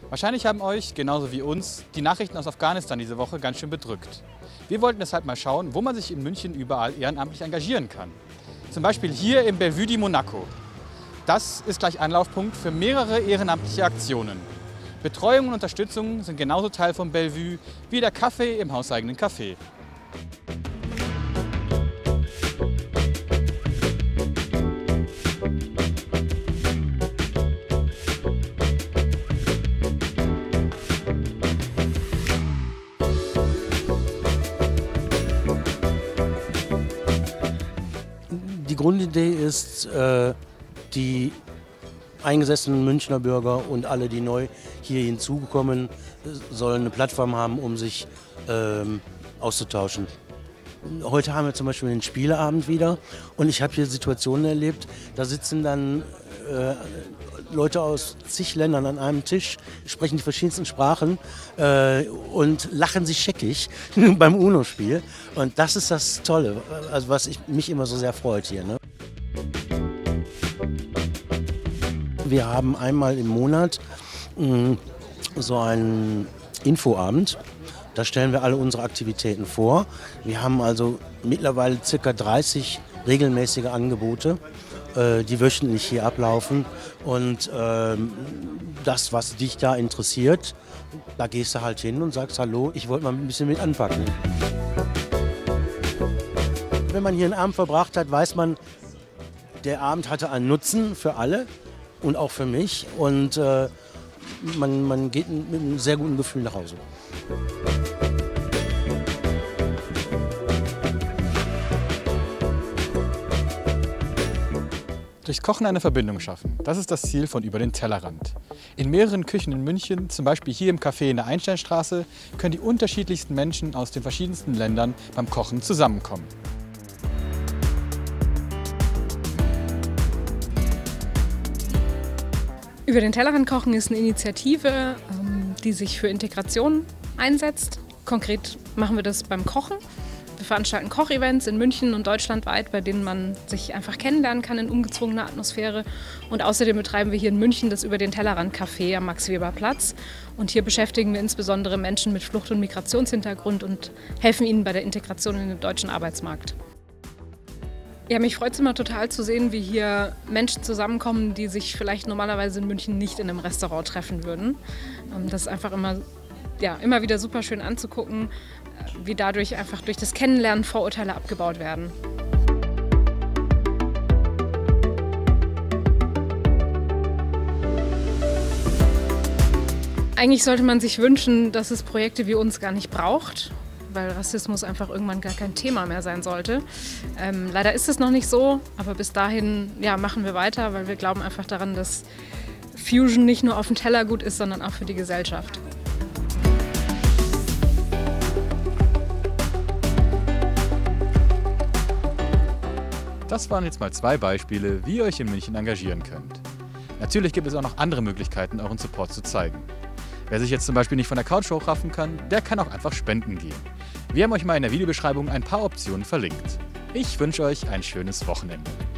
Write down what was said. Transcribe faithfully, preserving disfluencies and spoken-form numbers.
Wahrscheinlich haben euch, genauso wie uns, die Nachrichten aus Afghanistan diese Woche ganz schön bedrückt. Wir wollten deshalb mal schauen, wo man sich in München überall ehrenamtlich engagieren kann. Zum Beispiel hier im Bellevue di Monaco. Das ist gleich Anlaufpunkt für mehrere ehrenamtliche Aktionen. Betreuung und Unterstützung sind genauso Teil vom Bellevue wie der Kaffee im hauseigenen Café. Die Grundidee ist, äh, die eingesessenen Münchner Bürger und alle, die neu hier hinzukommen, sollen eine Plattform haben, um sich ähm, auszutauschen. Heute haben wir zum Beispiel den Spieleabend wieder und ich habe hier Situationen erlebt, da sitzen dann äh, Leute aus zig Ländern an einem Tisch, sprechen die verschiedensten Sprachen äh, und lachen sich scheckig beim UNO-Spiel. Und das ist das Tolle, also was ich, mich immer so sehr freut hier. Ne? Wir haben einmal im Monat mh, so einen Infoabend. Da stellen wir alle unsere Aktivitäten vor. Wir haben also mittlerweile ca. dreißig regelmäßige Angebote, äh, die wöchentlich hier ablaufen. Und äh, das, was dich da interessiert, da gehst du halt hin und sagst, hallo, ich wollte mal ein bisschen mit anpacken. Wenn man hier einen Abend verbracht hat, weiß man, der Abend hatte einen Nutzen für alle und auch für mich. Und äh, man, man geht mit einem sehr guten Gefühl nach Hause. Durchs Kochen eine Verbindung schaffen, das ist das Ziel von Über den Tellerrand. In mehreren Küchen in München, zum Beispiel hier im Café in der Einsteinstraße, können die unterschiedlichsten Menschen aus den verschiedensten Ländern beim Kochen zusammenkommen. Über den Tellerrand kochen ist eine Initiative, die sich für Integration einsetzt. Konkret machen wir das beim Kochen. Wir veranstalten Kochevents in München und deutschlandweit, bei denen man sich einfach kennenlernen kann in ungezwungener Atmosphäre. Und außerdem betreiben wir hier in München das Über den Tellerrand Café am Max-Weber-Platz. Und hier beschäftigen wir insbesondere Menschen mit Flucht- und Migrationshintergrund und helfen ihnen bei der Integration in den deutschen Arbeitsmarkt. Ja, mich freut es immer total zu sehen, wie hier Menschen zusammenkommen, die sich vielleicht normalerweise in München nicht in einem Restaurant treffen würden. Das ist einfach immer, ja, immer wieder super schön anzugucken, wie dadurch einfach durch das Kennenlernen Vorurteile abgebaut werden. Eigentlich sollte man sich wünschen, dass es Projekte wie uns gar nicht braucht, weil Rassismus einfach irgendwann gar kein Thema mehr sein sollte. Ähm, leider ist es noch nicht so, aber bis dahin ja, machen wir weiter, weil wir glauben einfach daran, dass Fusion nicht nur auf dem Teller gut ist, sondern auch für die Gesellschaft. Das waren jetzt mal zwei Beispiele, wie ihr euch in München engagieren könnt. Natürlich gibt es auch noch andere Möglichkeiten, euren Support zu zeigen. Wer sich jetzt zum Beispiel nicht von der Couch hochraffen kann, der kann auch einfach spenden gehen. Wir haben euch mal in der Videobeschreibung ein paar Optionen verlinkt. Ich wünsche euch ein schönes Wochenende.